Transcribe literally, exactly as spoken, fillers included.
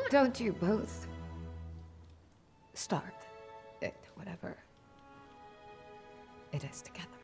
Don't you both start it, whatever it is together.